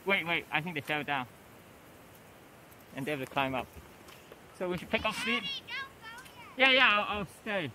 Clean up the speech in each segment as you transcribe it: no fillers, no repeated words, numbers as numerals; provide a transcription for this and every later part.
wait. I think they fell down. And they have to climb up. So we should pick up speed. Yeah, I'll stay.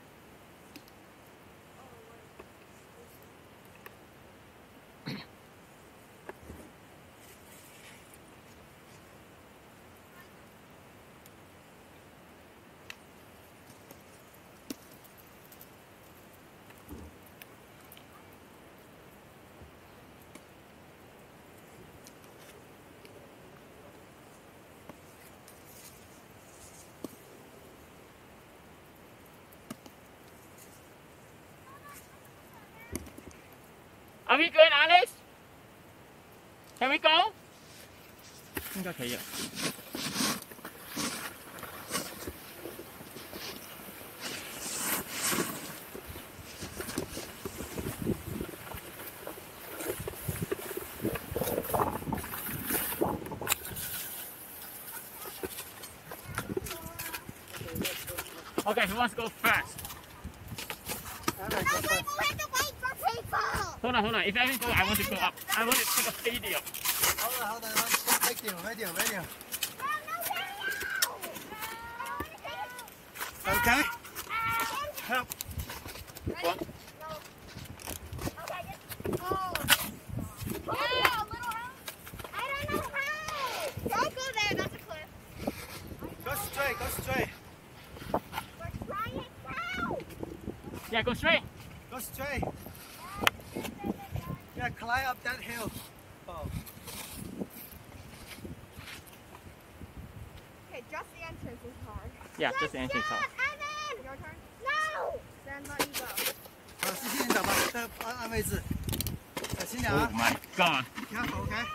Are we good, Alex? Can we go? 應該可以啦。Okay, who wants to go first? Hold on. If Evan goes, I want to go up. I want to take a video. Hold on. Video. Okay. Help. What? Don't go there, that's a cliff. Go straight. We're trying now. Yeah, go straight. Go straight. Yeah, climb up that hill. Oh. Okay, just the entrance is hard. Yeah, just the entrance hard. Evan! Your turn? No! Then let you go. 好，细心点吧，按位置，小心点啊 Oh my god. ！Careful, OK？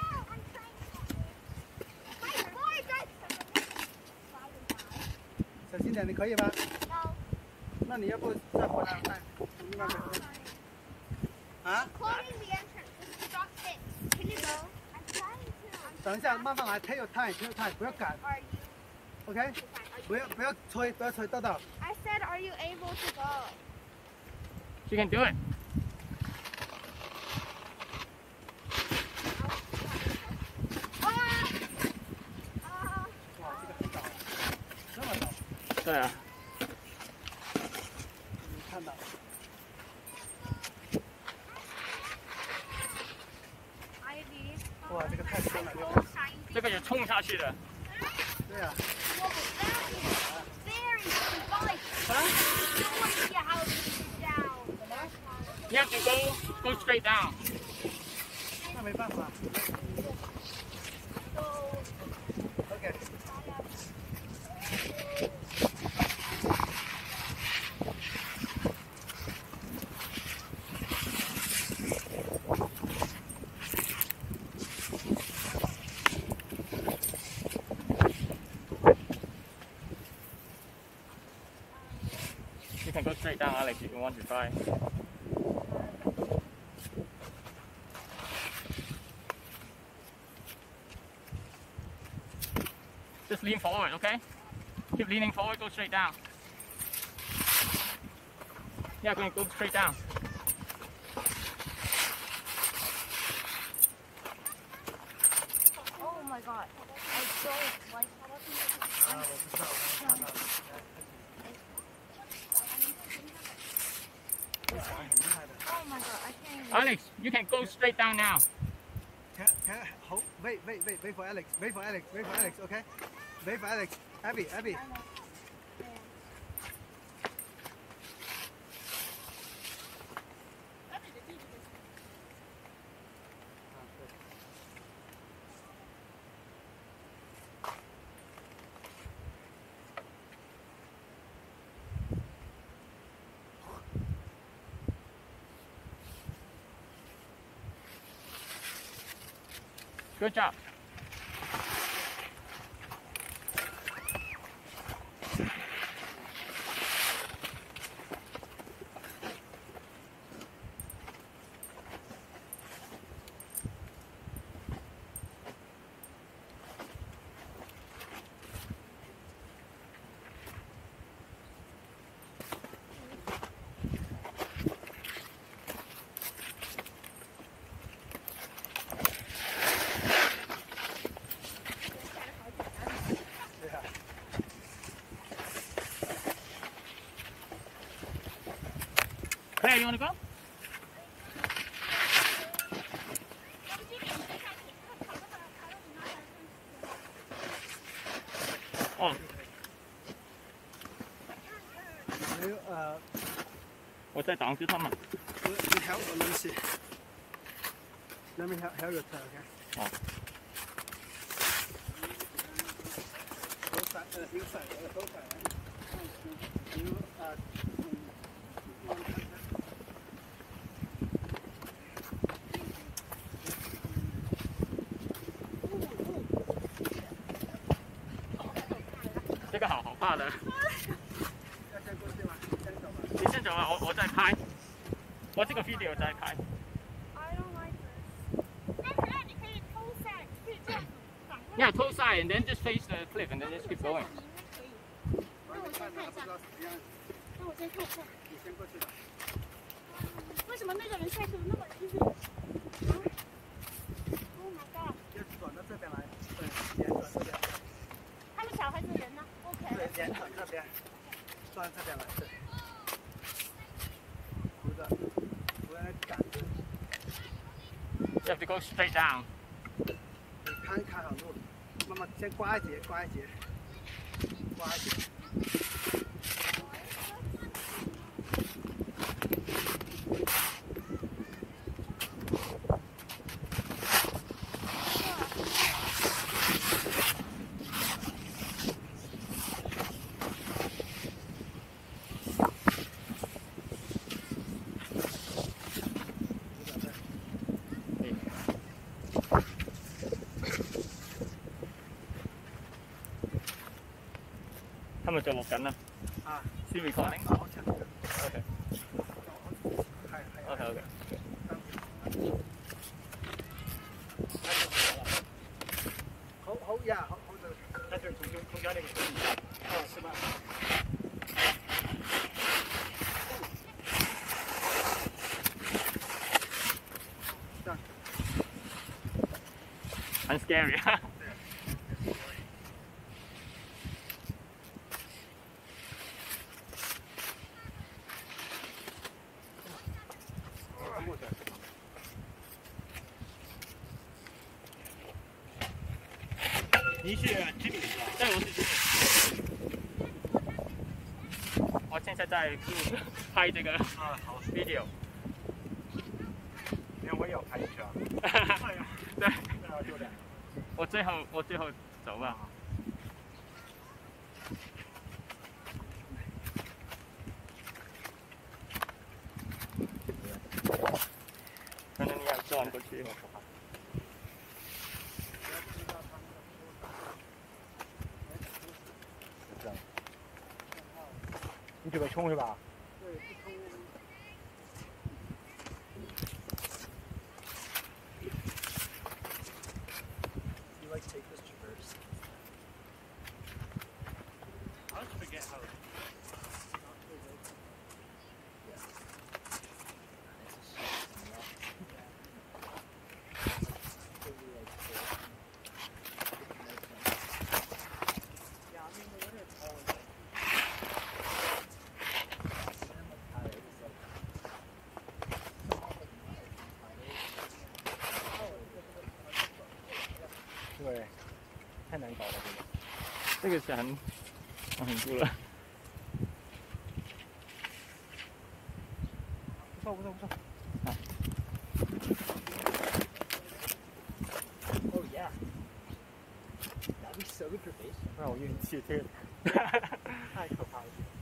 小心点，你可以吗？那你要不再回来再从那边？啊？ Closing the entrance. Just stop it. Can you go? I'm trying to. 等一下，慢慢来 ，take your time，不要赶 Are you? ，OK？不要吹，豆豆。 I said, are you able to go? She can do it. 哇，这个很早，这么早， 对啊。 你看到？ 哇，这个太深了， 这个也冲下去的。 对呀。 You have to go straight down. 那没办法。OK。 You can go straight down, Alex, if you want to try. Just lean forward, okay? Keep leaning forward, go straight down. Yeah, go straight down. Oh my god. I don't like how much 我不知道，我看到了。很厉害的。 Oh my god, I can't even. Alex, you can go straight down now. Can hold? Wait for Alex. Wait for Alex. Okay. Wait for Alex. Abby. Good job. Claire, you want to go? 哦，我在挡住他们。 You help let me see. Let me help your turn, okay? 哦。 手伞。 这个好怕的。 要先过去吗？先走吧。 你先走啊，我在拍。我这个 video 在拍。 I don't like this. 但是你可以偷伞，可以这样反过来。 Yeah, close side and then just face the cliff and then just keep going. 那我先看一下。那我先看一下。 你先过去吧。 为什么那个人下去那么就是？Oh my god！ 就转到这边来，对，沿转这边。 他们小孩子人呢 ？OK。 对，沿转这边，转这边来，对。扶着，扶着杆子。 You have to go straight down. 你看好路，慢慢先刮一节。 他們做錄緊啊。 啊 ，still recording。 好強。 OK。 係。 OK。 好呀，好的。但是中間那個哦，是吧？ 很 scary 啊。你是 Jimmy 是吧？对，我是 Jimmy。我现在在拍这个video。 连我也要拍一下。 对。我最后走吧。可能你要转过去。 你准备冲是吧？对，不冲。You like take this traverse? I always forget how. Yeah. 对，太难搞了这个是很酷了。 不错。啊。Oh yeah. That'd be so good for face. 让我运气，这个太可怕了。